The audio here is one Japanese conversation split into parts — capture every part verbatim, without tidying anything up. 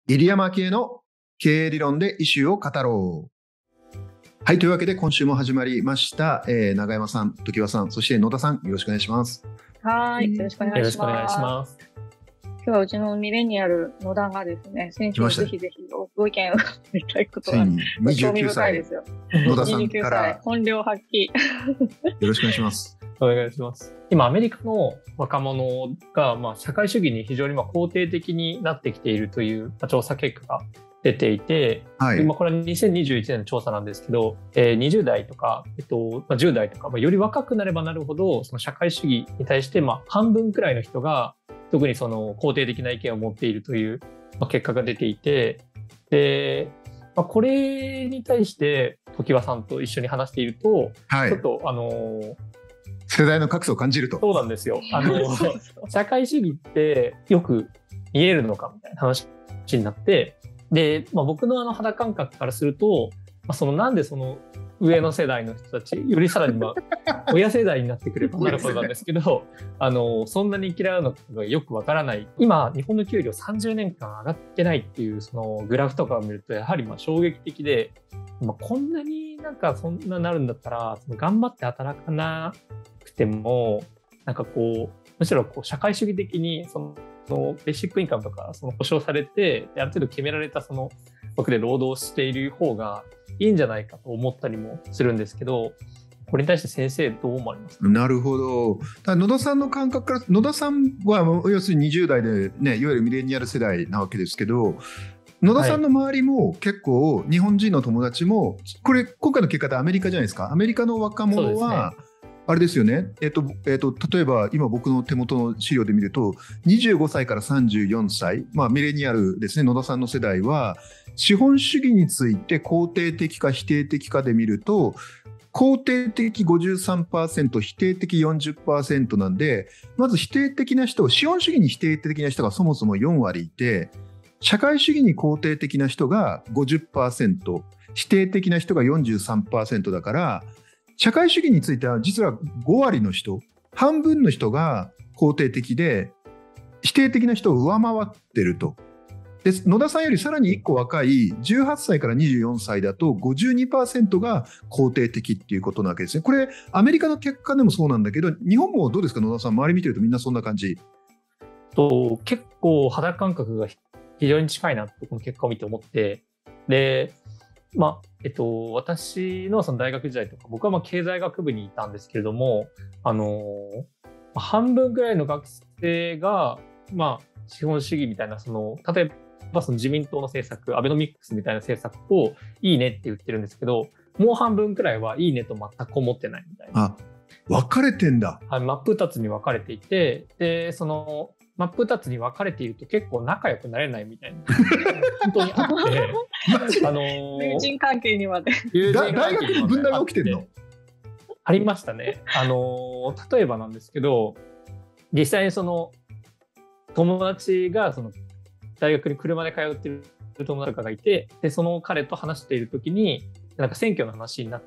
入山系の経営理論でイシューを語ろう。はい、というわけで今週も始まりました。えー、永山さん、常盤さん、そして野田さん、よろしくお願いします。 はい、よろしくお願いします。 よろしくお願いします。 今日はうちのミレニアル野田がですね、先週ぜひぜひご意見を言いたいことがにじゅうきゅうさいですよ。野田さんから本領発揮よろしくお願いします。 お願いします。今アメリカの若者が、まあ、社会主義に非常にまあ肯定的になってきているという、まあ、調査結果が出ていて、はい、今これはにせんにじゅういちねんの調査なんですけど、えー、にじゅう代とか、えっとまあ、じゅう代とか、まあ、より若くなればなるほどその社会主義に対して、まあ、半分くらいの人が特にその肯定的な意見を持っているという、まあ、結果が出ていて、で、まあ、これに対して常盤さんと一緒に話していると、はい、ちょっとあのー世代の格差を感じると。 そうなんですよ。あの社会主義ってよく見えるのかみたいな話になって、で、まあ、僕のあの肌感覚からすると、まあ、そのなんでその上の世代の人たちよりさらにまあ親世代になってくればなるほどなんですけどあのそんなに嫌うのがよくわからない。今日本の給料さんじゅうねんかん上がってないっていうそのグラフとかを見るとやはりまあ衝撃的で、まあ、こんなになんかそんななるんだったらその頑張って働かなくてもなんかこうむしろこう社会主義的にそののベーシックインカムとかその保障されてある程度決められたその枠で労働している方がいいんじゃないかと思ったりもするんですけど、これに対して先生どう思われますか？ なるほど。だ野田さんの感覚から野田さんは要するににじゅう代で、ね、いわゆるミレニアル世代なわけですけど、野田さんの周りも結構日本人の友達もこれ今回の結果でアメリカじゃないですか。アメリカの若者はあれですよね、えっとえっと、例えば今僕の手元の資料で見るとにじゅうごさいからさんじゅうよんさい、まあ、ミレニアルですね、野田さんの世代は資本主義について肯定的か否定的かで見ると肯定的 ごじゅうさんパーセント 否定的 よんじゅっパーセント なんで、まず否定的な人、資本主義に否定的な人がそもそもよんわりいて、社会主義に肯定的な人が ごじゅっパーセント、否定的な人が よんじゅうさんパーセント だから社会主義については実はごわりの人、半分の人が肯定的で否定的な人を上回ってると。で野田さんよりさらにいっこ若いじゅうはっさいからにじゅうよんさいだと ごじゅうにパーセント が肯定的っていうことなわけですね。これアメリカの結果でもそうなんだけど、日本もどうですか野田さん、周り見てるとみんなそんな感じ？ と結構肌感覚が非常に近いなとこの結果を見て思って、でまあえっと、私 の, その大学時代とか僕はまあ経済学部にいたんですけれども、あの半分ぐらいの学生が、まあ、資本主義みたいなその例えばその自民党の政策アベノミクスみたいな政策をいいねって言ってるんですけど、もう半分くらいはいいねと全く思ってないみたいな。 あ、分かれてんだ。 はい、真っ二つに分かれていて、でその真っ二つに分かれていると結構仲良くなれないみたいな本当にあってあのー、 友人関係にまで大学に分断が起きてるの？ ありましたね。あのー、例えばなんですけど、実際にその友達がその大学に車で通っている友達がいて、でその彼と話している時になんか選挙の話になって、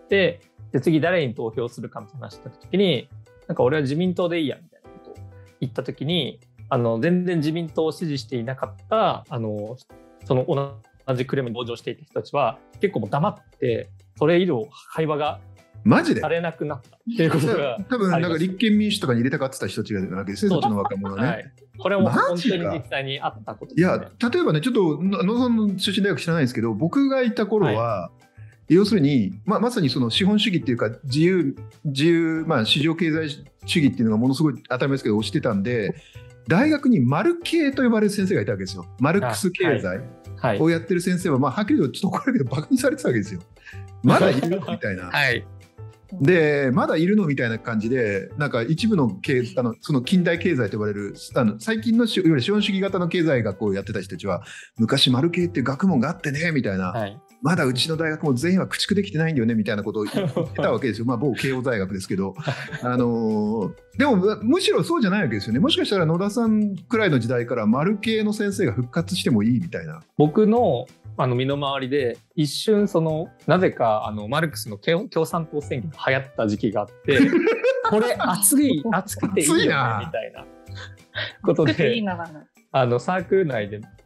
で次誰に投票するかみたいな話した時に、なんか俺は自民党でいいやみたいなことを言った時に、あの全然自民党を支持していなかったあのその同じ車に同乗していた人たちは結構もう黙ってそれ以上会話がマジでされなくなったっていうことが多分なんか立憲民主とかに入れたがってた人たちがいるわけですね、そっちの若者ね、はい、 これはもう本当に実際にあったことですね。 いや例えばね、ちょっと野田さんの出身大学知らないですけど、僕がいた頃は、はい、要するに、まあ、まさにその資本主義っていうか自由自由、まあ、市場経済主義っていうのがものすごい当たり前ですけど推してたんで、大学にマル系と呼ばれる先生がいたわけですよ。マルクス経済をやってる先生は、まあ、はっきり言うとちょっと怒られるけどバカにされてたわけですよ。まだいるのみたいな、はい、でまだいるのみたいな感じで、なんか一部の経あのその近代経済と呼ばれるあの最近のいわゆる資本主義型の経済学をやってた人たちは、昔マル系っていう学問があってねみたいな、はい、まだうちの大学も全員は駆逐できてないんだよねみたいなことを言ってたわけですよ。まあ某慶応大学ですけど、あのー、でもむしろそうじゃないわけですよね。もしかしたら野田さんくらいの時代からマル系の先生が復活してもいいみたいな。 僕のあの身の回りで一瞬そのなぜかあのマルクスの共産党宣言が流行った時期があってこれ熱い熱くていいよねみたいなことであのサークル内で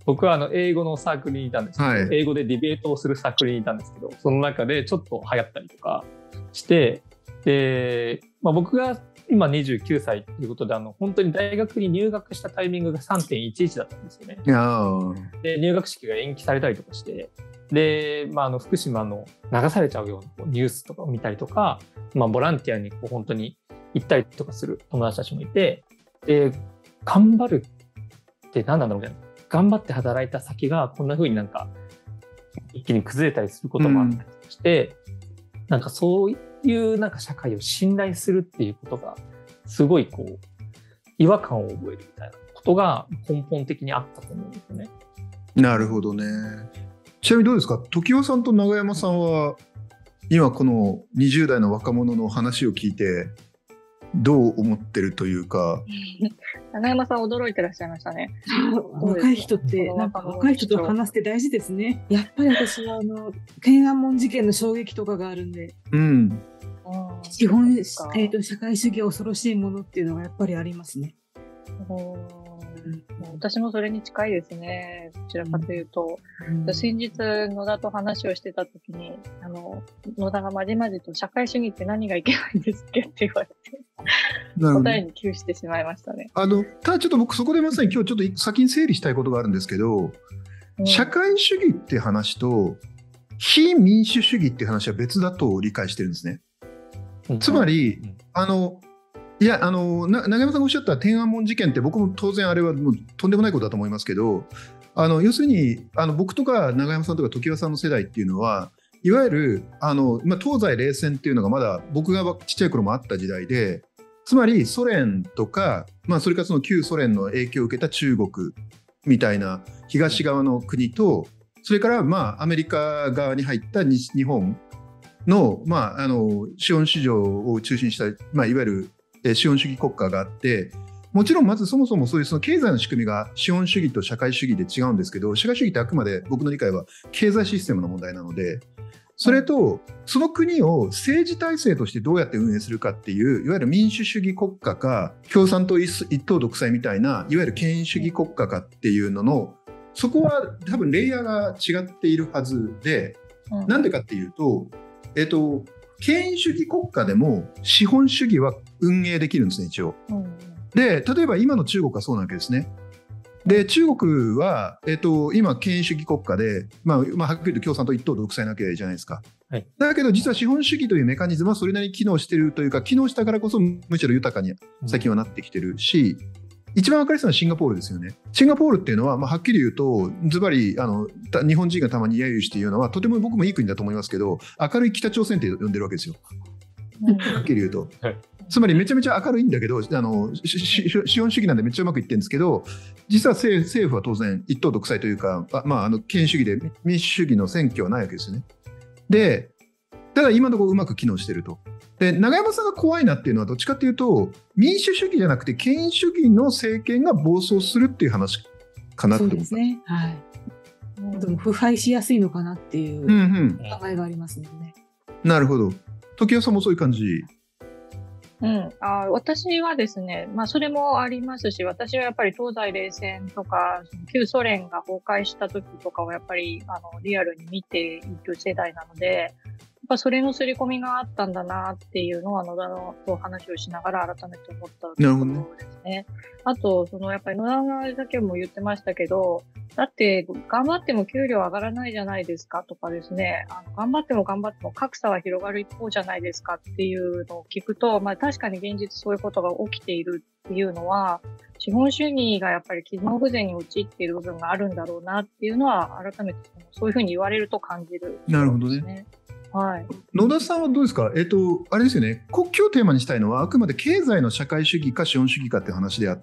僕はあの英語のサークルにいたんですけど、はい、英語でディベートをするサークルにいたんですけど、その中でちょっと流行ったりとかして、で、まあ、僕が今にじゅうきゅうさいということで、あの本当に大学に入学したタイミングが さんてんいちいち だったんですよね。 いやで入学式が延期されたりとかして、で、まあ、あの福島の流されちゃうようなニュースとかを見たりとか、まあ、ボランティアにこう本当に行ったりとかする友達たちもいて、で頑張るって何なんだろうみたいな、頑張って働いた先がこんな風になんか一気に崩れたりすることもあったりして、うん、なんかそういうなんか社会を信頼するっていうことがすごいこう違和感を覚えるみたいなことが根本的にあったと思うんですよね。 なるほどね。ちなみにどうですか、時生さんと永山さんは今このにじゅう代の若者の話を聞いてどう思ってるというか。 永山さん驚いてらっしゃいましたね。 若い人ってなんか若い人と話すって大事ですね。やっぱり私はあの天安門事件の衝撃とかがあるんで、 うん、 基本、えーと、社会主義は恐ろしいものっていうのがやっぱりありますね。 うん、私もそれに近いですね。どちらかというと、うん、先日野田と話をしてた時に、あの野田がまじまじと社会主義って何がいけないんですっけって言われて答えに窮してしまいましたね。 あのただちょっと僕そこでまさに今日ちょっと先に整理したいことがあるんですけど、うん、社会主義って話と非民主主義って話は別だと理解してるんですね。うん、つまり、うん、あのいやあのな永山さんがおっしゃった天安門事件って僕も当然あれはもうとんでもないことだと思いますけど、あの要するにあの僕とか永山さんとか常盤さんの世代っていうのはいわゆるあの、まあ、東西冷戦っていうのがまだ僕がちっちゃい頃もあった時代で、つまりソ連とか、まあ、それからその旧ソ連の影響を受けた中国みたいな東側の国と、それからまあアメリカ側に入った日本の、まあ、あの資本市場を中心にした、まあ、いわゆる資本主義国家があって、もちろんまずそもそもそういうその経済の仕組みが資本主義と社会主義で違うんですけど、社会主義ってあくまで僕の理解は経済システムの問題なので、それとその国を政治体制としてどうやって運営するかっていう、いわゆる民主主義国家か共産党一党独裁みたいないわゆる権威主義国家かっていうのの、そこは多分レイヤーが違っているはずで、なんでかっていうと、えっと権威主義国家でも資本主義は運営できるんですね、一応。うん、で例えば今の中国はそうなわけですね。で中国は、えー、と今権威主義国家で、まあまあ、はっきり言うと共産党一党独裁なわけじゃないですか。はい、だけど実は資本主義というメカニズムはそれなりに機能しているというか、機能したからこそむしろ豊かに最近はなってきてるし、うん、一番分かりやすいのはシンガポールですよね。シンガポールっていうのは、まあ、はっきり言うとズバリあの日本人がたまに揶揄して言うのは、とても僕もいい国だと思いますけど、明るい北朝鮮って呼んでるわけですよ。はっきり言うと、はい、つまりめちゃめちゃ明るいんだけど、あの資本主義なんでめっちゃうまくいってるんですけど、実は 政, 政府は当然一党独裁というか、あ、まあ、あの権威主義で民主主義の選挙はないわけですよね。でただ今のところうまく機能してると。で永山さんが怖いなっていうのはどっちかっていうと、民主主義じゃなくて権威主義の政権が暴走するっていう話かなって思う。 そうですね、はい、でも腐敗しやすいのかなっていう考えがありますのでね。 うんうん、なるほど。常盤さんもそういう感じ？ うん、あ私はですね、まあそれもありますし、私はやっぱり東西冷戦とか旧ソ連が崩壊した時とかをやっぱりあのリアルに見ている世代なので、やっぱそれの刷り込みがあったんだなっていうのは野田のと話をしながら改めて思ったところですね。あとそのやっぱり野田がだけも言ってましたけど、だって頑張っても給料上がらないじゃないですかとかですね、あの頑張っても頑張っても格差は広がる一方じゃないですかっていうのを聞くと、まあ確かに現実そういうことが起きているっていうのは、資本主義がやっぱり機能不全に陥っている部分があるんだろうなっていうのは改めてそういうふうに言われると感じる、ね。 なるほどね。 はい、 野田さんはどうですか？えっと、あれですよね、国境をテーマにしたいのはあくまで経済の社会主義か資本主義かっていう話であって、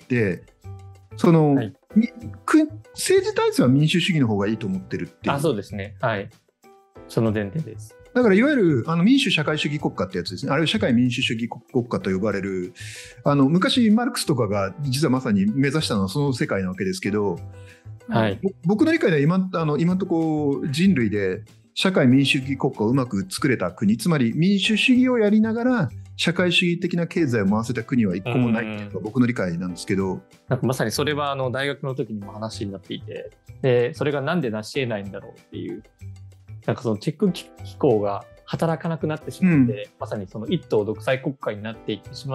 その、はい、政治体制は民主主義の方がいいと思ってるっていう。 あ、そうですね、はい、その前提です。 だからいわゆるあの民主社会主義国家ってやつですね、あるいは社会民主主義国家と呼ばれる、あの昔マルクスとかが実はまさに目指したのはその世界なわけですけど、はい、僕の理解では 今, あの今のところ人類で社会民主主義国家をうまく作れた国、つまり民主主義をやりながら社会主義的な経済を回せた国は一個もないっていうのが僕の理解なんですけど、 なんかまさにそれはあの大学の時にも話になっていて、でそれがなんで成し得ないんだろうっていう、なんかそのチェック機構が働かなくなってしまって、うん、まさにその一党独裁国家になっていってしまって、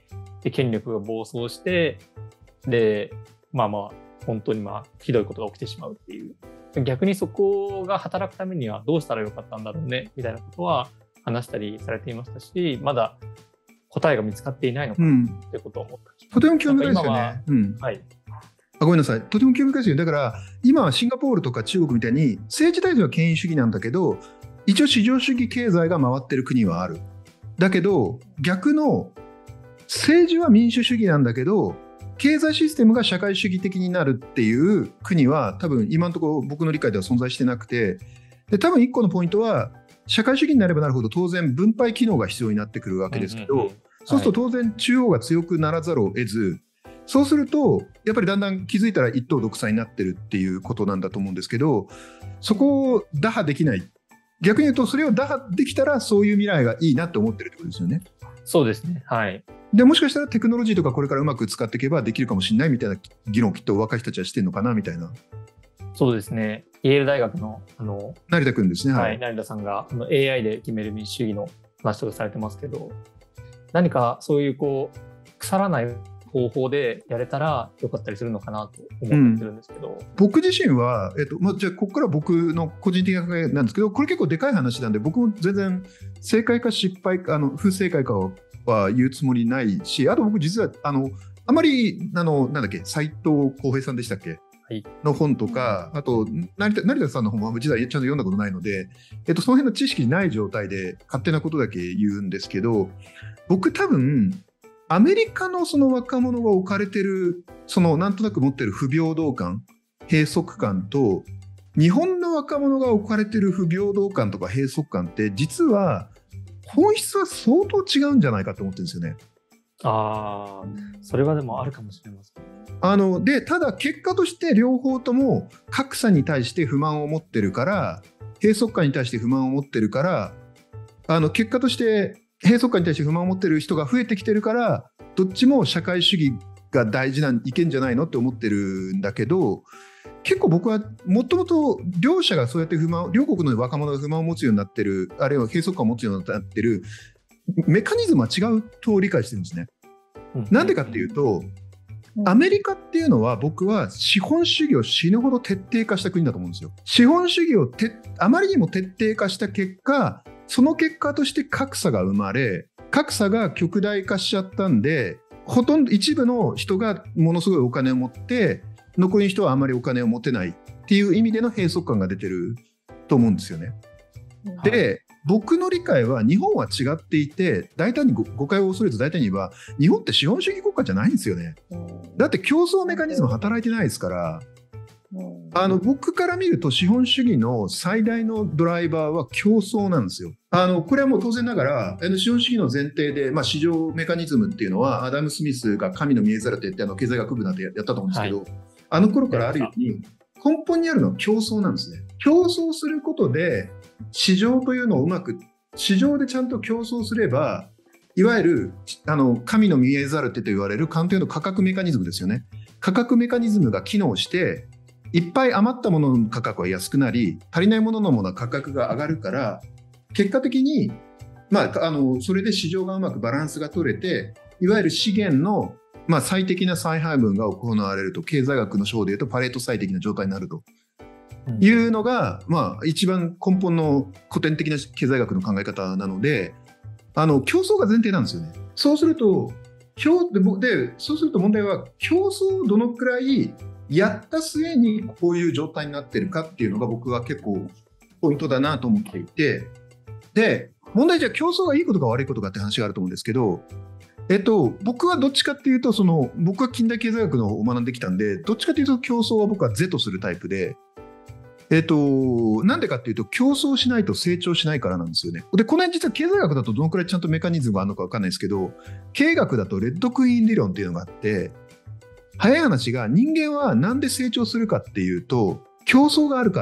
で権力が暴走して、でまあまあ本当にまあひどいことが起きてしまうっていう、逆にそこが働くためにはどうしたらよかったんだろうねみたいなことは話したりされていましたし、まだ答えが見つかっていないのかなということを思った、 うん、とても興味深いですよね。うん、はい、あごめんなさい、とても興味深いですよ。だから今はシンガポールとか中国みたいに政治体制は権威主義なんだけど、一応市場主義経済が回ってる国はある。だけど逆の政治は民主主義なんだけど経済システムが社会主義的になるっていう国は多分今のところ僕の理解では存在してなくて、で多分一個のポイントは社会主義になればなるほど当然分配機能が必要になってくるわけですけど、うんうんうん、そうすると当然中央が強くならざるを得ず、はい、そうするとやっぱりだんだん気づいたら一党独裁になってるっていうことなんだと思うんですけど、そこを打破できない、逆に言うとそれを打破できたらそういう未来がいいなって思ってるってことですよね。 そうですね、はい。 でもしかしたらテクノロジーとかこれからうまく使っていけばできるかもしれないみたいな議論をきっと若い人たちはしてるのかなみたいな。 そうですね、イェール大学のあの成田君ですね、 はいはい、成田さんがあの エーアイ で決める民主主義の話とかされてますけど、何かそういうこう腐らない方法でやれたらよかったりするのかなと思ってるんですけど、うん、 僕自身は、えっとまあ、じゃあここから僕の個人的な考えなんですけど、これ結構でかい話なんで僕も全然正解か失敗かあの不正解かは言うつもりないし、あと僕実はあのあまりあのなんだっけ斉藤浩平さんでしたっけ、はい、の本とか、あと成田、成田さんの本も実はちゃんと読んだことないので、えっと、その辺の知識ない状態で勝手なことだけ言うんですけど、僕多分アメリカのその若者が置かれてるそのなんとなく持ってる不平等感、閉塞感と日本の若者が置かれてる不平等感とか閉塞感って実は本質は相当違うんじゃないかと思ってるんですよね。 ああ、それはでもあるかもしれません。 あのでただ結果として両方とも格差に対して不満を持ってるから、閉塞感に対して不満を持ってるから、あの結果として閉塞感に対して不満を持ってる人が増えてきてるから、どっちも社会主義が大事な意見じゃないのって思ってるんだけど、結構僕はもともと両者がそうやって不満、両国の若者が不満を持つようになってる、あるいは閉塞感を持つようになってるメカニズムは違うと理解してるんですね。なんでかっていうと、アメリカっていうのは僕は資本主義を死ぬほど徹底化した国だと思うんですよ。資本主義をてあまりにも徹底化した結果、その結果として格差が生まれ、格差が極大化しちゃったんで、ほとんど一部の人がものすごいお金を持って残りの人はあまりお金を持てないっていう意味での閉塞感が出てると思うんですよね。はい、で僕の理解は日本は違っていて、大胆に誤解を恐れず大胆に言えば日本って資本主義国家じゃないんですよね。だって競争メカニズム働いてないですから、あの僕から見ると資本主義の最大のドライバーは競争なんですよ。あのこれはもう当然ながらあの資本主義の前提で、まあ、市場メカニズムっていうのはアダム・スミスが神の見えざる手ってあの経済学部なんてやったと思うんですけど、はい、あの頃からあるように根本にあるのは競争なんですね。競争することで市場というのをうまく市場でちゃんと競争すれば、いわゆるあの神の見えざる手と言われる官邸の価格メカニズムですよね。価格メカニズムが機能していっぱい余ったものの価格は安くなり、足りないもののものは価格が上がるから、結果的に、まあ、あのそれで市場がうまくバランスが取れて、いわゆる資源の、まあ、最適な再配分が行われると、経済学の章でいうとパレート最適な状態になるというのが、うん、まあ、一番根本の古典的な経済学の考え方なので、あの競争が前提なんですよね。そうするとでそうすると問題は競争をどのくらいやった末にこういう状態になってるかっていうのが僕は結構ポイントだなと思っていて、で問題じゃ競争がいいことか悪いことかって話があると思うんですけど、えっと、僕はどっちかっていうとその僕は近代経済学の方を学んできたんで、どっちかっていうと競争は僕は是とするタイプで、えっと、なんでかっていうと競争しないと成長しないからなんですよね。でこの辺実は経済学だとどのくらいちゃんとメカニズムがあるのか分かんないですけど、経営学だとレッドクイーン理論っていうのがあって、早い話が人間はなんで成長するかっていうと競争があるから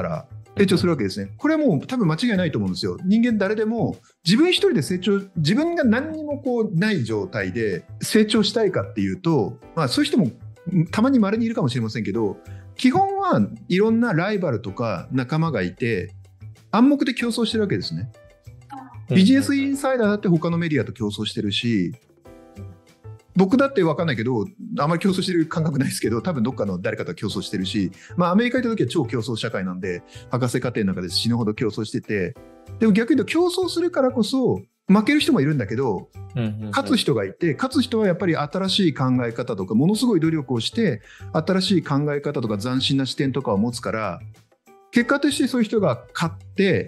成長するわけですね。これはもう多分間違いないと思うんですよ。人間誰でも自分一人で成長、自分が何にもこうない状態で成長したいかっていうと、まあそういう人もたまに稀にいるかもしれませんけど、基本はいろんなライバルとか仲間がいて暗黙で競争してるわけですね。ビジネスインサイダーだって他のメディアと競争してるし、僕だって分かんないけど、あまり競争してる感覚ないですけど、多分どっかの誰かと競争してるし、まあアメリカ行った時は超競争社会なんで、博士課程の中で死ぬほど競争してて、でも逆に言うと競争するからこそ、負ける人もいるんだけど、勝つ人がいて、勝つ人はやっぱり新しい考え方とか、ものすごい努力をして、新しい考え方とか斬新な視点とかを持つから、結果としてそういう人が勝って、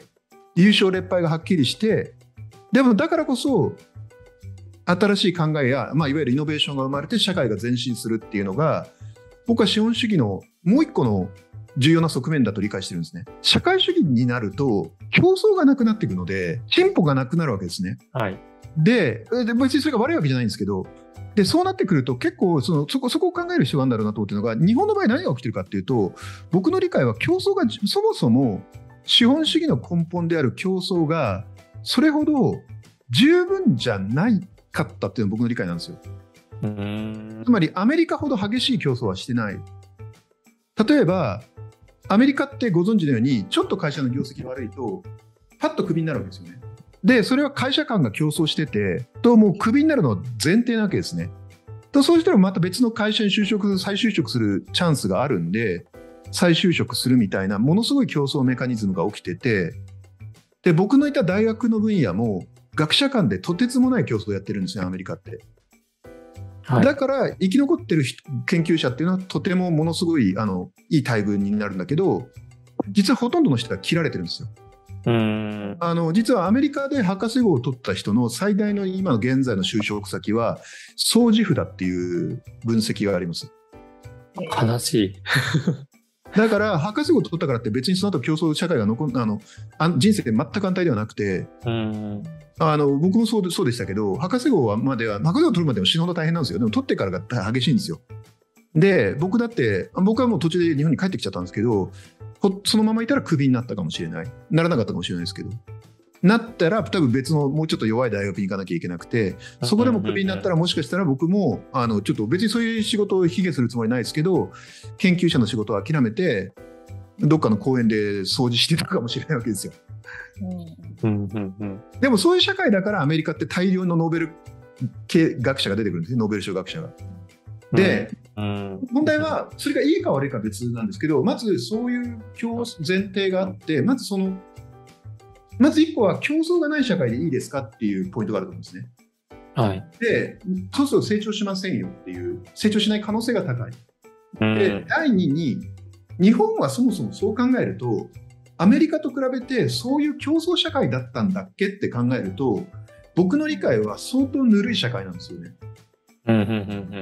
優勝劣敗がはっきりして、でもだからこそ、新しい考えや、まあ、いわゆるイノベーションが生まれて社会が前進するっていうのが、僕は資本主義のもう一個の重要な側面だと理解してるんですね。社会主義になると競争がなくなっていくので進歩がなくなるわけですね。 はい、 で、で別にそれが悪いわけじゃないんですけど、でそうなってくると結構そのそこそこを考える必要があるんだろうなと思ってるのが、日本の場合何が起きてるかっていうと、僕の理解は競争がそもそも資本主義の根本である競争がそれほど十分じゃないかったっていうのが僕の理解なんですよ。 うーんつまりアメリカほど激しい競争はしてない。例えばアメリカってご存知のようにちょっと会社の業績が悪いとパッとクビになるわけですよね。でそれは会社間が競争しててともうクビになるのは前提なわけですね。とそうしたらまた別の会社に就職再就職するチャンスがあるんで再就職するみたいなものすごい競争メカニズムが起きてて、で僕のいた大学の分野も学者間でとてつもない競争をやってるんですね、アメリカって。はい、だから生き残ってる研究者っていうのはとてもものすごいあのいい待遇になるんだけど、実はほとんどの人が切られてるんですよ。 うーんあの実はアメリカで博士号を取った人の最大の今の現在の就職先は掃除婦だっていう分析があります。 悲しいだから博士号を取ったからって別にその後競争社会が残あのあ人生で全く反対ではなくて、 うーんあの僕もそうで、そうでしたけど、博士号はまでは博士号を取るまでも死ぬほど大変なんですよ。でも取ってからが激しいんですよ。で僕だって僕はもう途中で日本に帰ってきちゃったんですけど、そのままいたらクビになったかもしれない、ならなかったかもしれないですけど、なったら多分別のもうちょっと弱い大学に行かなきゃいけなくて、そこでもクビになったらもしかしたら僕もあのちょっと別にそういう仕事を卑下するつもりないですけど、研究者の仕事を諦めてどっかの公園で掃除してたかもしれないわけですよ。 うんうんうん、 でもそういう社会だからアメリカって大量のノーベル系学者が出てくるんですね、ノーベル賞学者が。で、うんうん、問題はそれがいいか悪いか別なんですけど、まずそういう前提があって、まずそのまずいっこは競争がない社会でいいですかっていうポイントがあると思うんですね。 はい、 でそうすると成長しませんよっていう、成長しない可能性が高い。 うん、 でだいにに日本はそもそもそう考えるとアメリカと比べてそういう競争社会だったんだっけって考えると、僕の理解は相当ぬるい社会なんですよね。 うんうんうんうん、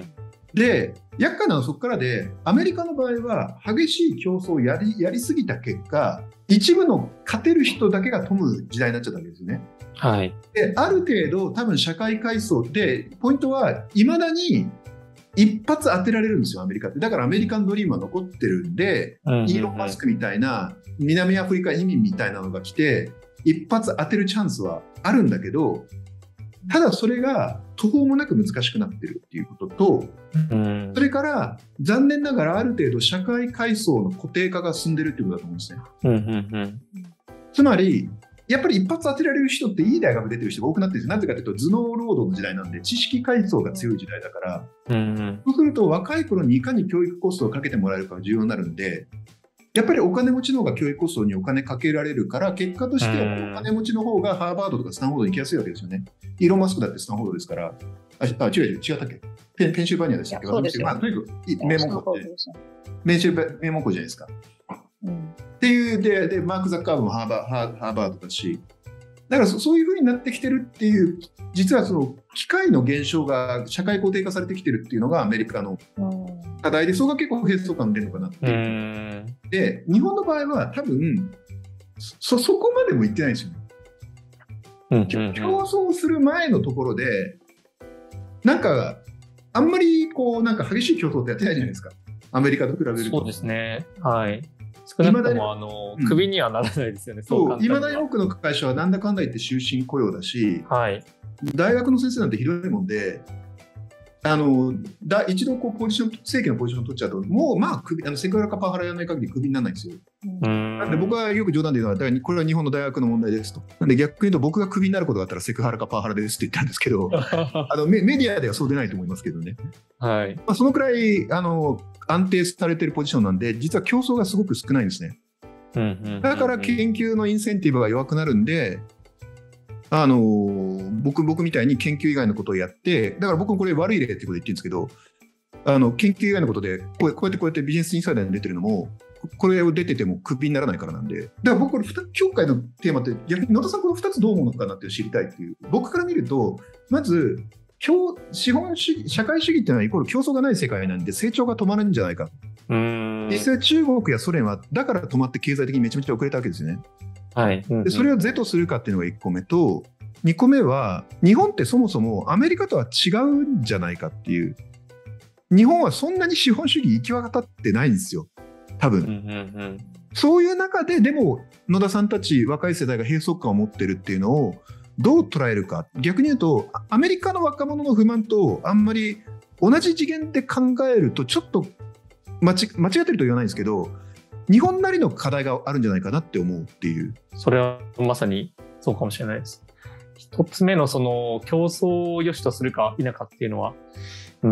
で厄介なのはそこからで、アメリカの場合は激しい競争をやり、やりすぎた結果、一部の勝てる人だけが富む時代になっちゃったわけですよね。 はい、 である程度多分社会階層でポイントはいまだに一発当てられるんですよ、アメリカって。だからアメリカンドリームは残ってるんで、うんうんうん、イーロン・マスクみたいな南アフリカ移民みたいなのが来て一発当てるチャンスはあるんだけど、ただそれが途方もなく難しくなってるっていうことと、うん、それから残念ながらある程度社会階層の固定化が進んでるっていうことだと思うんですね。 うんうんうん、 つまりやっぱり一発当てられる人っていい大学出てる人が多くなってるんですよ。なぜかというと頭脳労働の時代なんで、知識階層が強い時代だから、うんうん、そうすると若い頃にいかに教育コストをかけてもらえるかが重要になるんで、やっぱりお金持ちの方が教育コストにお金かけられるから、結果としてお金持ちの方がハーバードとかスタンフォードに行きやすいわけですよね。イーロン・マスクだってスタンフォードですから、あ、あ違う違う違ったっけ、ペン、ペンシルバニアでしたっけ、まあ、とにかく名門校って、名門校じゃないですか。うん、っていうで、でマーク・ザッカーバーもハーバー、ハーバードだし、だから そ, そういう風になってきてるっていう、実はその機械の減少が社会固定化されてきてるっていうのがアメリカの課題で、そこが結構閉塞感出るのかなって。で日本の場合は多分 そ, そこまでもいってないんですよね。うんうんうん、競争する前のところでなんかあんまりこうなんか激しい競争ってやってないじゃないですか、アメリカと比べると。 そうですね、はい。 少なくともあの、うん、クビにはならないですよね。 そう、いまだに多くの会社はなんだかんだ言って終身雇用だし、 はい、 大学の先生なんてひどいもんで、あのだ一度こうポジション正規のポジションを取っちゃうと、もうまあクビ、あのセクハラかパワハラやらない限りクビにならないんですよ。なんで僕はよく冗談で言うのは、だからこれは日本の大学の問題ですと。なんで逆に言うと、僕がクビになることがあったらセクハラかパワハラですって言ったんですけどあの メ, メディアではそうでないと思いますけどね、 はい、 まあ、そのくらいあの安定されているポジションなんで、実は競争がすごく少ないんですね。だから研究のインセンティブが弱くなるんで、あの僕, 僕みたいに研究以外のことをやって、だから僕もこれ悪い例ってことで言ってるんですけど、あの研究以外のことでこうやってこうやってビジネスインサイダーに出てるのも、これを出ててもクビにならないからなんで、だから僕これ今回のテーマって逆に野田さんこのふたつどう思うのかなって知りたいっていう。僕から見ると、まず資本主義、社会主義っていうのはイコール競争がない世界なんで成長が止まるんじゃないか。 うーん、 実際中国やソ連はだから止まって経済的にめちゃめちゃ遅れたわけですよね。 はい、うんうん、 でそれを是とするかっていうのがいっこめと、にこめは日本ってそもそもアメリカとは違うんじゃないかっていう。日本はそんなに資本主義行き渡ってないんですよ多分、うんうんうん、そういう中ででも野田さんたち若い世代が閉塞感を持ってるっていうのをどう捉えるか。逆に言うとアメリカの若者の不満とあんまり同じ次元で考えるとちょっと間違、間違ってると言わないんですけど、日本なりの課題があるんじゃないかなって思うっていう。 それはまさにそうかもしれないです。一つ目のその競争を良しとするか否かっていうのは、うん、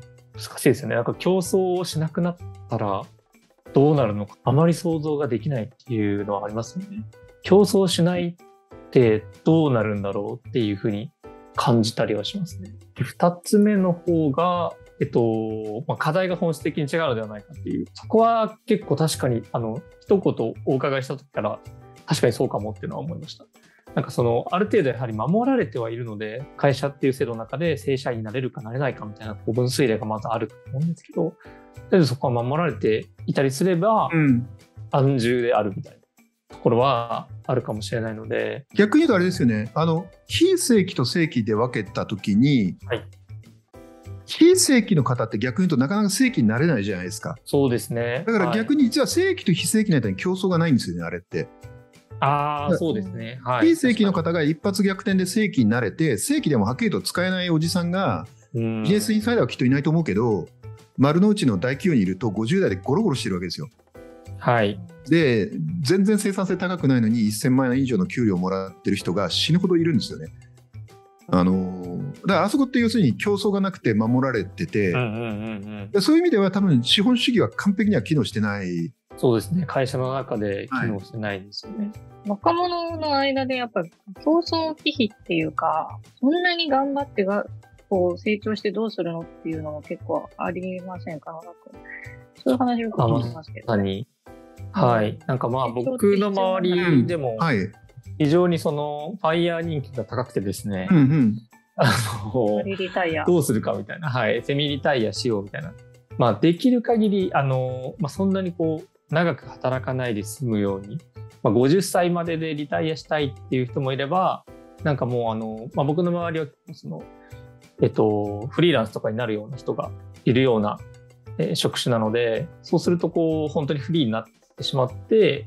難しいですよね。なんか競争をしなくなったらどうなるのかあまり想像ができないっていうのはありますよね。競争しないってどうなるんだろうっていうふうに感じたりはしますね。で、二つ目の方が、えっとまあ、課題が本質的に違うのではないかっていう、そこは結構確かにあの一言お伺いした時から確かにそうかもっていうのは思いました。なんかそのある程度やはり守られてはいるので、会社っていう制度の中で正社員になれるかなれないかみたいな分水嶺がまずあると思うんですけど、でそこは守られていたりすれば、うん、安住であるみたいなところはあるかもしれないので、 逆に言うとあれですよね、あの非正規と正規で分けた時に、はい、非正規の方って逆に言うとなかなか正規になれないじゃないですか。 そうですね。 だから逆に実は正規と非正規の間に競争がないんですよね、あれって。 ああ、そうですね。はい。 非正規の方が一発逆転で正規になれて、正規でもはっきりと使えないおじさんが、ビジネスインサイダーはきっといないと思うけど、丸の内の大企業にいるとごじゅう代でゴロゴロしてるわけですよ。 はい。 で、全然生産性高くないのにせんまん円以上の給料をもらってる人が死ぬほどいるんですよね。あのだからあそこって要するに競争がなくて守られてて、うんうんうんうん、そういう意味では多分資本主義は完璧には機能してない。 そうですね。会社の中で機能してないですよね。はい、 若者の間でやっぱり競争忌避っていうか、そんなに頑張ってがこう成長してどうするのっていうのも結構ありませんか？なんかそういう話よく聞きますけど、ね。 はい。なんかまあ僕の周りでも、はい、非常にそのファイヤー人気が高くてですね、うんうん、あのリタイアどうするかみたいな、はい、セミリタイアしようみたいな、まあ、できる限りあの、まあ、そんなにこう長く働かないで済むように、まあ、ごじゅっさいまででリタイアしたいっていう人もいれば、なんかもうあの、まあ、僕の周りはその、えっと、フリーランスとかになるような人がいるような、えー、職種なので、そうするとこう本当にフリーになってしまって、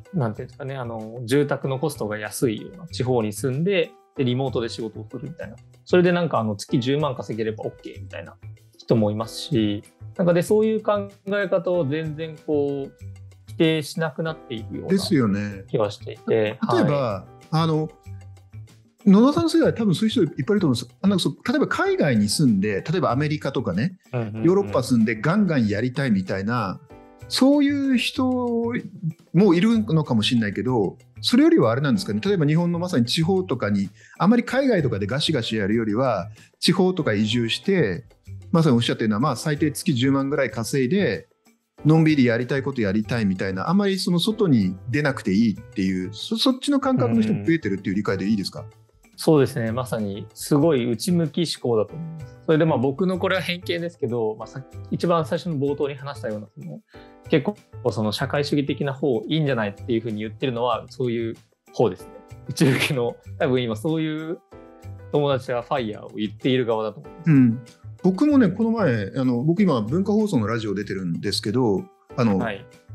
なんていうんですかね、あの住宅のコストが安いような地方に住んで、でリモートで仕事をするみたいな、それでなんかあの月じゅうまん稼げれば OK みたいな人もいますし、なんかでそういう考え方を全然こう否定しなくなっているような気がしていて、 例えば、はい、あの野田さんの世代多分そういう人いっぱいいると思うんです。なんかそう例えば海外に住んで、例えばアメリカとかね、うんうんうん、ヨーロッパ住んでガンガンやりたいみたいな、そういう人もいるのかもしれないけど、それよりはあれなんですかね、例えば日本のまさに地方とかにあまり海外とかでガシガシやるよりは地方とか移住して、まさにおっしゃってるのは、まあ最低月じゅうまんぐらい稼いでのんびりやりたいことやりたいみたいな、あんまりその外に出なくていいっていう そ, そっちの感覚の人も増えてるっていう理解でいいですか？ そうですね、まさにすごい内向き思考だと思います。それでまあ僕のこれは偏見ですけど、まあ、さ一番最初の冒頭に話したようなその結構その社会主義的な方いいんじゃないっていうふうに言ってるのはそういう方ですね。内向きの多分今そういう友達はファイヤーを言っている側だと思います。うん、 僕もねこの前あの僕今文化放送のラジオ出てるんですけど、あの、はい、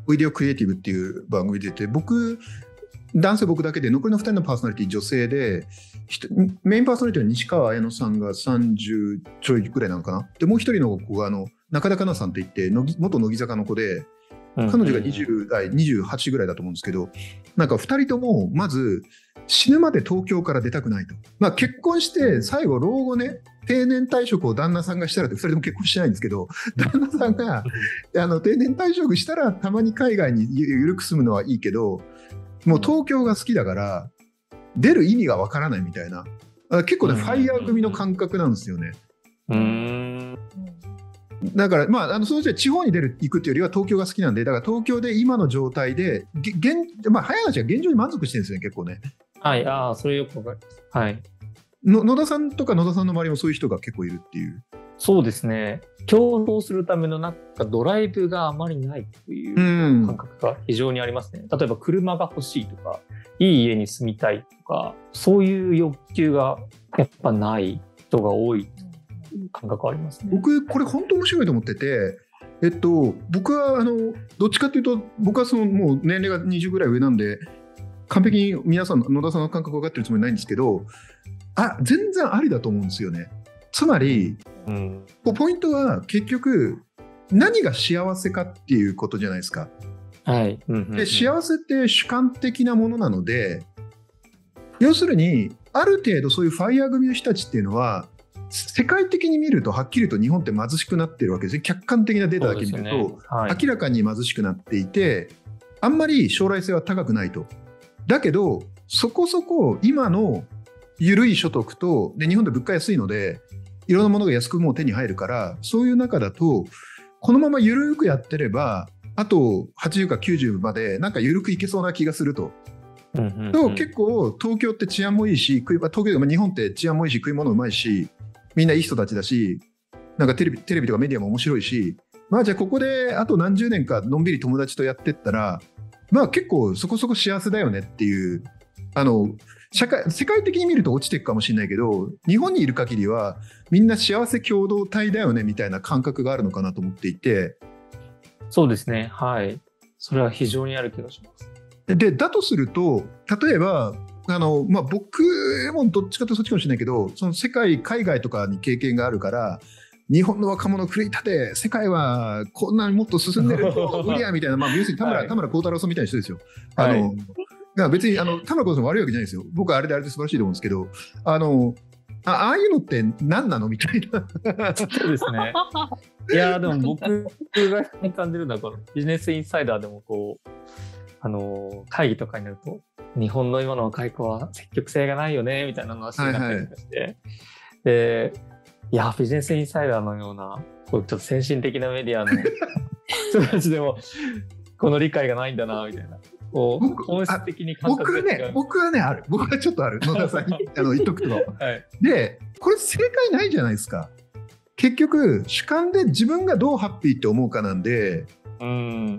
おいでよクリエイティブっていう番組出て、僕男性僕だけで、残りのふたりのパーソナリティ女性で、メインパーソナリティは西川綾乃さんがさんじゅうちょいぐらいなのかな。でもう一人の子があの中田香奈さんって言って乃木元乃木坂の子で、彼女がにじゅう代にじゅうはちぐらいだと思うんですけど、なんかふたりともまず死ぬまで東京から出たくないと。まあ結婚して最後老後ね、定年退職を旦那さんがしたらってふたりとも結婚してないんですけど、旦那さんがあの定年退職したらたまに海外にゆるく住むのはいいけど、もう東京が好きだから出る意味がわからないみたいな、結構ね、ファイヤー組の感覚なんですよね。 うーん、 だからまあ、あのそのうち地方に出る行くっていうよりは東京が好きなんで、だから東京で今の状態で現、まあ、早い話は現状に満足してるんですよね、結構ね。 はい、ああ、それよくわかります。はい。 の野田さんとか野田さんの周りもそういう人が結構いるっていう。 そうですね。競争するためのなんかドライブがあまりないという感覚が非常にありますね。例えば車が欲しいとか、いい家に住みたいとか、そういう欲求がやっぱない人が多い感覚ありますね。 僕これ本当面白いと思ってて、えっと僕はあのどっちかというと、僕はそのもう年齢がにじゅうぐらい上なんで完璧に皆さん野田さんの感覚分かってるつもりないんですけど、あ全然ありだと思うんですよね。つまり、うん、ポイントは結局何が幸せかっていうことじゃないですか。 はい。 うんうんうん、で幸せって主観的なものなので、要するにある程度そういうファイヤー組の人たちっていうのは世界的に見るとはっきりと日本って貧しくなってるわけですね。客観的なデータだけ見ると、ね、はい、明らかに貧しくなっていて、あんまり将来性は高くないと。だけどそこそこ今の緩い所得とで、日本で物価安いのでいろんなものが安くもう手に入るから、そういう中だとこのまま緩くやってればあとはちじゅうかきゅうじゅうまでなんか緩くいけそうな気がすると。うんうんうん、と結構東京って治安もいいし、食い東京、日本って治安もいいし食い物うまいし、みんないい人たちだし、なんかテレビ、テレビとかメディアも面白いし、まあじゃあここであと何十年かのんびり友達とやってったら、まあ結構そこそこ幸せだよねっていう、あの社会世界的に見ると落ちていくかもしれないけど、日本にいる限りはみんな幸せ共同体だよねみたいな感覚があるのかなと思っていて。 そうですね、はい、それは非常にある気がします。 でだとすると、例えばあの、まあ、僕もどっちかというとそっちかもしれないけど、その世界海外とかに経験があるから、日本の若者を奮い立て、世界はこんなにもっと進んでると無理やみたいな、まあ、要するに田村、はい、田村幸太郎さんみたいな人ですよ。あの、はい、別にあの田村幸太郎さん悪いわけじゃないですよ。僕はあれであれで素晴らしいと思うんですけど、あの あ, ああいうのって何なのみたいな。 そうですね。いやでも僕が感じるのはこのビジネスインサイダーでもこうあの会議とかになると、日本の今の若い子は積極性がないよねみたいな話になったりとかして、はいはい、でいやビジネスインサイダーのようなこうちょっと先進的なメディアの人たちでもこの理解がないんだなみたいな、こう本質的に感覚が違う。 僕はね僕はねある僕はちょっとある野田さんにあの言っとくと、はい、でこれ正解ないじゃないですか。結局主観で自分がどうハッピーって思うかなんで、うん、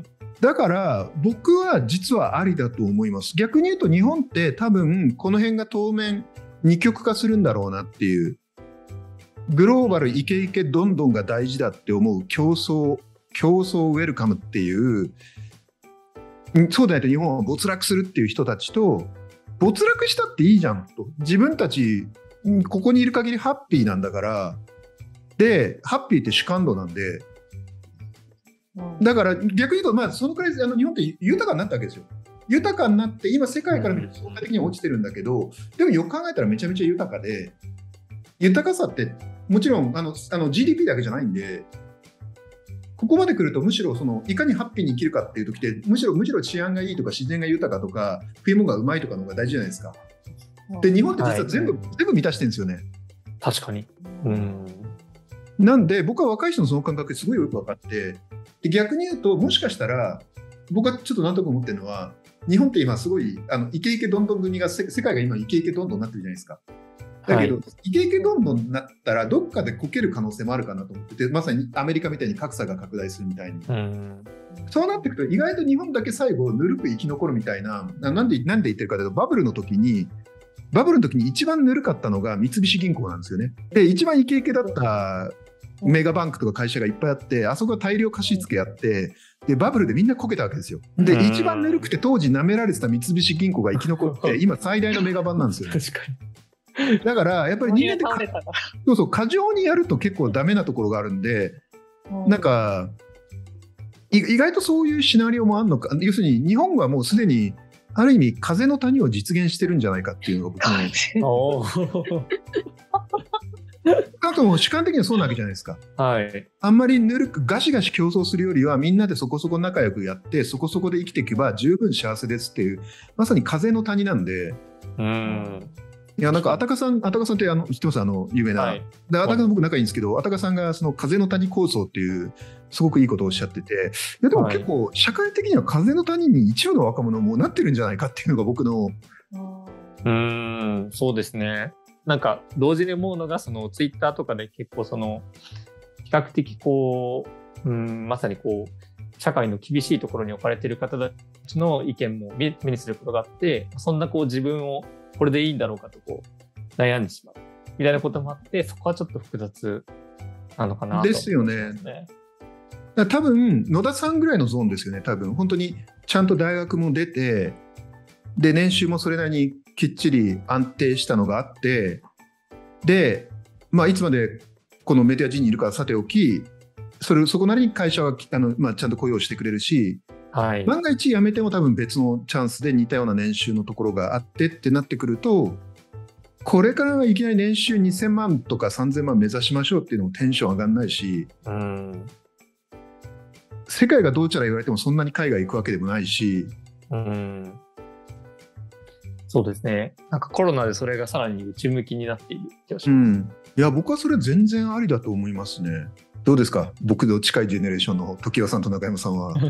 だから僕は実はありだと思います。逆に言うと日本って多分この辺が当面二極化するんだろうなっていう、グローバルイケイケどんどんが大事だって思う競争競争ウェルカムっていう、そうでないと日本は没落するっていう人たちと、没落したっていいじゃんと、自分たちここにいる限りハッピーなんだから、でハッピーって主観度なんで、だから逆に言うと、まあ、そのくらいあの日本って豊かになったわけですよ。豊かになって今世界から見ると相対的に落ちてるんだけど、でもよく考えたらめちゃめちゃ豊かで、豊かさってもちろんあのあの ジーディーピー だけじゃないんで、ここまで来るとむしろそのいかにハッピーに生きるかっていう時ってむしろむしろ治安がいいとか自然が豊かとか食い物がうまいとかの方が大事じゃないですか。で日本って実は全部、はい、全部満たしてるんですよね。 確かに。うん。 なんで僕は若い人のその感覚すごいよく分かって、で逆に言うともしかしたら僕はちょっとなんとか思ってるのは、日本って今すごいあのイケイケどんどん組が、世界が今イケイケどんどんになってるじゃないですか。だけど、はい、イケイケどんどんになったらどっかでこける可能性もあるかなと思ってて、まさにアメリカみたいに格差が拡大するみたいに、うん、そうなっていくと意外と日本だけ最後ぬるく生き残るみたいな。なんで、なんで言ってるかというと、バブルの時にバブルの時に一番ぬるかったのが三菱銀行なんですよね。で一番イケイケだったメガバンクとか会社がいっぱいあって、あそこが大量貸し付けやって、でバブルでみんなこけたわけですよ。で、うん、一番ぬるくて当時舐められてた三菱銀行が生き残って今最大のメガバンなんですよ、ね、確かに。だからやっぱり人間ってそうそう過剰にやると結構ダメなところがあるんで、うん、なんか意外とそういうシナリオもあるのか。要するに日本はもうすでにある意味風の谷を実現してるんじゃないかっていうのが僕のあとも主観的にはそうなわけじゃないですか、はい、あんまりぬるくガシガシ競争するよりはみんなでそこそこ仲良くやってそこそこで生きていけば十分幸せですっていうまさに風の谷なんで、うん、いやなんかあたかさんあたかさんってあの知ってますあの有名な、はい、であたかさん僕仲いいんですけどあたかさんがその風の谷構想っていうすごくいいことをおっしゃってていやでも結構社会的には風の谷に一部の若者もなってるんじゃないかっていうのが僕のうーんそうですね。なんか同時に思うのがそのツイッターとかで結構その比較的こう、うん、まさにこう社会の厳しいところに置かれている方たちの意見も目にすることがあってそんなこう自分をこれでいいんだろうかとこう悩んでしまうみたいなこともあってそこはちょっと複雑なのかなと思いますね。 ですよね。だ多分野田さんぐらいのゾーンですよね。多分本当にちゃんと大学も出てで年収もそれなりにきっちり安定したのがあってで、まあ、いつまでこのメディア人にいるかさておきそれそこなりに会社はあの、まあ、ちゃんと雇用してくれるし、はい、万が一辞めても多分別のチャンスで似たような年収のところがあってってなってくるとこれからはいきなり年収にせんまんとかさんぜんまん目指しましょうっていうのもテンション上がんないし、うん、世界がどうちゃら言われてもそんなに海外行くわけでもないし、うんそうですね。なんかコロナでそれがさらに内向きになっている気がします。うん、 いや僕はそれ全然ありだと思いますね。どうですか僕の近いジェネレーションの常盤さんと中山さんは。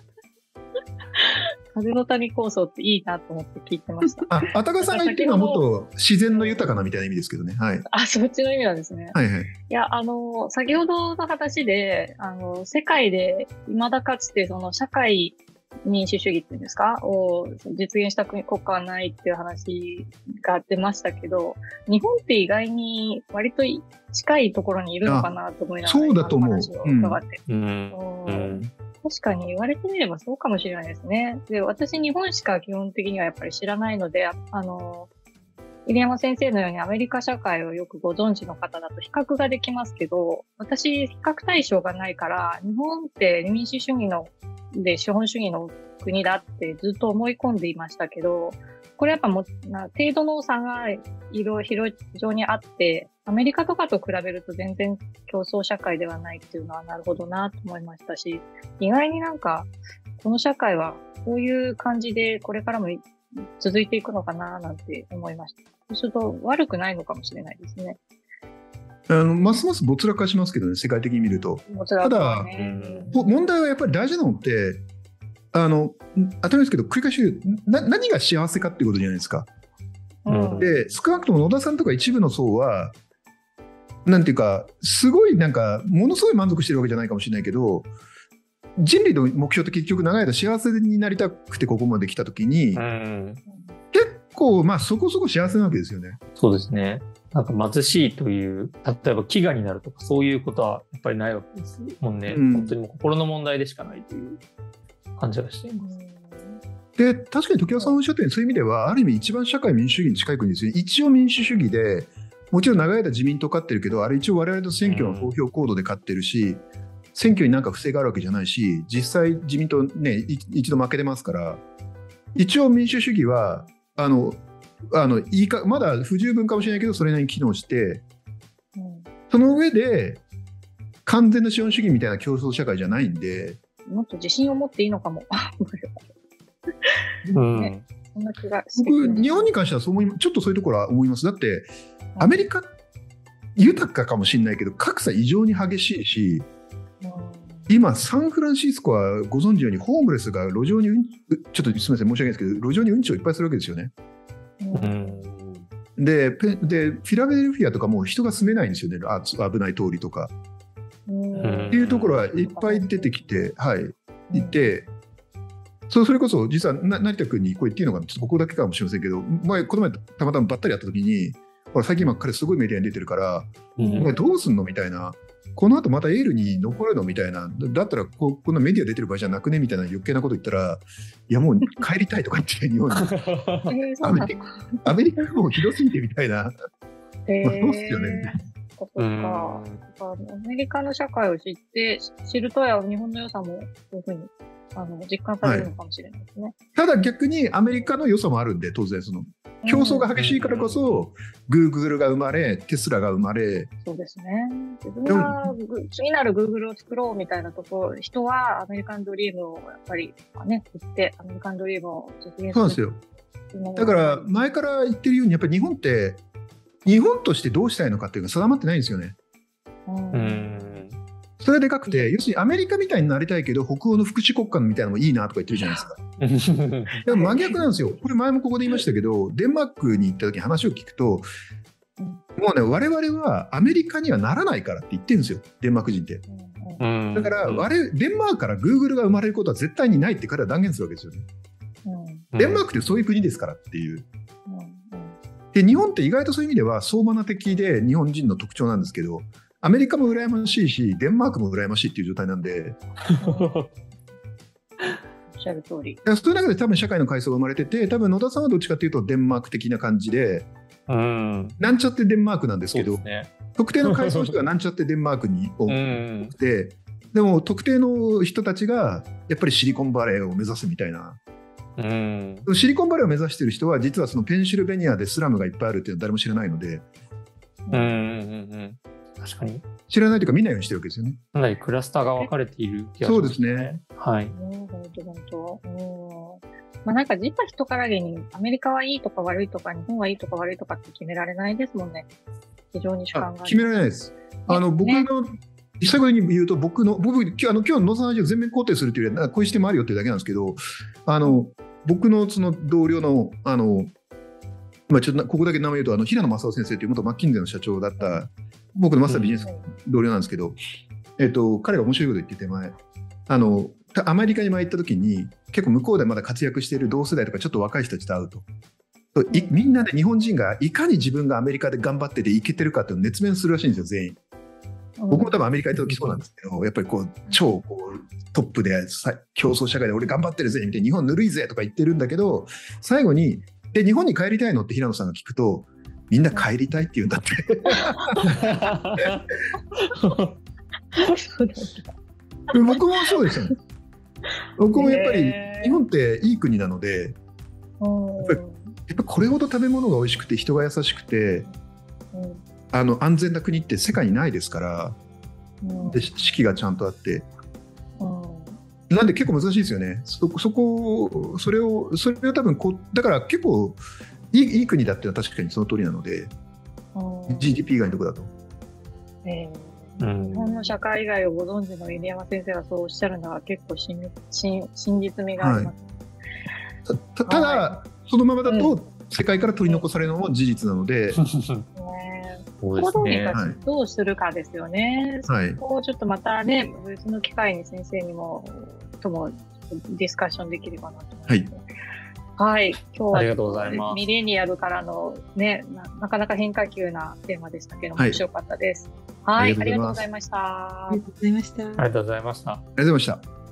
風の谷構想っていいなと思って聞いてました。 あ、あたかさんが言ってるのはもっと自然の豊かなみたいな意味ですけどね。はい。 あ、そっちの意味なんですね。はいはい。いや、あの、先ほどの話で、あの、世界で未だかつてその社会民主主義っていうんですかを実現した国、国家はないっていう話が出ましたけど、日本って意外に割と近いところにいるのかなと思いながら、 そうだと思う。 話を伺って。 うん。 うん確かに言われてみればそうかもしれないですね。で、私日本しか基本的にはやっぱり知らないので、あの、入山先生のようにアメリカ社会をよくご存知の方だと比較ができますけど、私比較対象がないから、日本って民主主義ので資本主義の国だってずっと思い込んでいましたけど、これやっぱもな程度の差がいろいろ非常にあって、アメリカとかと比べると全然競争社会ではないっていうのはなるほどなと思いましたし、意外になんかこの社会はこういう感じでこれからも続いていくのかななんて思いました。そうすると悪くないのかもしれないですね。 あのますます没落化しますけどね、世界的に見ると。ただ、問題はやっぱり大事なのって、あの当たり前ですけど、繰り返し言うな何が幸せかっていうことじゃないですか。うん、で少なくとも野田さんとか一部の層は、なんていうか、すごいなんか、ものすごい満足してるわけじゃないかもしれないけど、人類の目標って結局長い間幸せになりたくてここまで来たときに、うん、結構まあそこそこ幸せなわけですよね。 そうですね。なんか貧しいという、例えば飢餓になるとかそういうことはやっぱりないわけですもんね。うん、本当にもう心の問題でしかないという感じがしています。 で、確かに常盤さんおっしゃったように、そういう意味ではある意味一番社会民主主義に近い国ですよね。一応民主主義で、もちろん長い間自民党勝ってるけど、あれ一応我々の選挙の投票行動で勝ってるし、うん、選挙になんか不正があるわけじゃないし、実際自民党ね、一度負けてますから、一応民主主義は、あの、あのいいかまだ不十分かもしれないけど、それなりに機能して、うん、その上で、完全な資本主義みたいな競争社会じゃないんで。 もっと自信を持っていいのかも。 うんね、そんな気が僕、日本に関してはそう思い、ちょっとそういうところは思います。だって、アメリカ豊かかもしれないけど格差異常に激しいし、今サンフランシスコはご存知のようにホームレスが路上にうんちょっとすみません申し訳ないですけど路上にうんちをいっぱいするわけですよね。うん、で, ペでフィラデルフィアとかもう人が住めないんですよね。あ危ない通りとかっていうところはいっぱい出てきて、はい、いて、それこそ実は成田君にこう言っていいのかな、ちょっとここだけかもしれませんけど、前この前たまたまばったり会った時に、ほら最近今彼すごいメディアに出てるから、うん、どうすんのみたいな、 この後またエールに残るのみたいな、だったらここんなメディア出てる場合じゃなくねみたいな余計なこと言ったら、いやもう帰りたいとか言って日本にアメリカアメリカがもうひどすぎてみたいな、 えー、 まあ、そうっすよね。 そっか。アメリカの社会を知って知るとや日本の良さもそういうふうにあの実感されるのかもしれないですね。はい、 ただ逆にアメリカの良さもあるんで、当然その競争が激しいからこそ、グーグルが生まれ、テスラが生まれ。 そうですね。自分が次なるグーグルを作ろうみたいなところ、人はアメリカンドリームをやっぱりね、言ってアメリカンドリームを実現する。 そうなんですよ。だから前から言ってるように、やっぱり日本って日本としてどうしたいのかっていうのが定まってないんですよね。 うん。 それでかくて、要するにアメリカみたいになりたいけど北欧の福祉国家みたいなのもいいなとか言ってるじゃないですか。でも真逆なんですよ。これ前もここで言いましたけど、デンマークに行った時に話を聞くと、もうね、我々はアメリカにはならないからって言ってるんですよ、デンマーク人って。だから我デンマークからグーグルが生まれることは絶対にないって彼は断言するわけですよね。デンマークってそういう国ですからっていう。で日本って意外とそういう意味では相馬な的で日本人の特徴なんですけど、アメリカも羨ましいしデンマークも羨ましいっていう状態なんで、 おっしゃる通り。 そういう中で多分社会の階層が生まれてて、多分野田さんはどっちかというとデンマーク的な感じで、うん、なんちゃってデンマークなんですけど、ね、特定の階層の人がなんちゃってデンマークに多くてでも特定の人たちがやっぱりシリコンバレーを目指すみたいな。うん、シリコンバレーを目指している人は実はそのペンシルベニアでスラムがいっぱいあるっていうのは誰も知らないので、 うんうんうん、確かに知らないというか見ないようにしてるわけですよね。 かなりクラスターが分かれている気がしますね。 そうですね。 はい。 本当本当。まあなんか実は人からげにアメリカはいいとか悪いとか日本はいいとか悪いとかって決められないですもんね。非常に主観が決められないです。あの、ね、僕の一作に言うと僕の僕今日あの今日の野さんの話を全面肯定するというよりはこういう視点もあるよっていうだけなんですけど、あの僕のその同僚のあのまあちょっとここだけ名前言うとあの平野正夫先生という元マッキンゼーの社長だった僕のマスタービジネス同僚なんですけど、えっと彼が面白いこと言ってて前あのアメリカに前行った時に結構向こうでまだ活躍している同世代とかちょっと若い人たちと会うと。みんなで日本人がいかに自分がアメリカで頑張ってていけてるかっていうのを熱弁するらしいんですよ全員。僕も多分アメリカ行った時そうなんですけど、やっぱりこう超こうトップで競争社会で俺頑張ってるぜみたいな日本ぬるいぜとか言ってるんだけど、最後にで日本に帰りたいのって平野さんが聞くとみんな帰りたいって言うんだって僕もそうですよね。僕もやっぱり日本っていい国なので、やっぱりやっぱこれほど食べ物が美味しくて人が優しくて、うん、あの安全な国って世界にないですから、うん、で四季がちゃんとあって、うん、なんで結構難しいですよね。そ, そこそれをそれを多分こうだから結構いい, いい国だっていうのは確かにその通りなので、うん、ジーディーピー 以外のところだと、えーうん、日本の社会以外をご存知の入山先生がそうおっしゃるのは結構真実味があります、 はい、た, ただ、はい、そのままだと世界から取り残されるのも事実なので、うん行動にどうするかですよね。はい、そこをちょっとまたね、別の機会に先生にもともディスカッションできればなと思います。はい。はい、今日はミレニアルからのねな、なかなか変化球なテーマでしたけども、はい、面白かったです。はい、ありがとうございました。 ありがとうございました。 ありがとうございました。ありがとうございました。